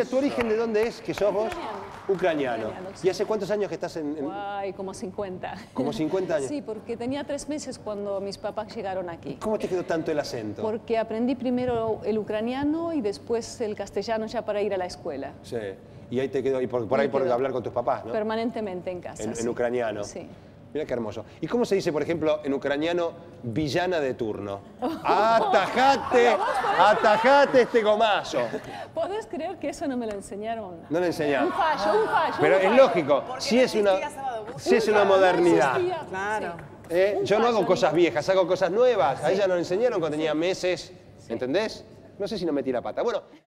¿tu origen de dónde es? ¿Que sos vos? Ucraniano. Sí. ¿Y hace cuántos años que estás en...? Ay, como 50. ¿Como 50 años? Sí, porque tenía 3 meses cuando mis papás llegaron aquí. ¿Cómo te quedó tanto el acento? Porque aprendí primero el ucraniano y después el castellano ya para ir a la escuela. Sí. Y ahí te quedó, y por ahí por hablar con tus papás, ¿no? Permanentemente en casa. En sí. ucraniano. Sí. Mira qué hermoso. ¿Y cómo se dice, por ejemplo, en ucraniano, villana de turno? ¡Atajate! ¡Atajate este gomazo! ¿Podés creer que eso no me lo enseñaron? No le enseñaron. Un fallo, un fallo. Pero un es fallo. lógico, si es una modernidad. Claro. Yo no hago cosas viejas, hago cosas nuevas. A ella no le enseñaron cuando tenía meses, ¿entendés? No sé si no metí la pata. Bueno.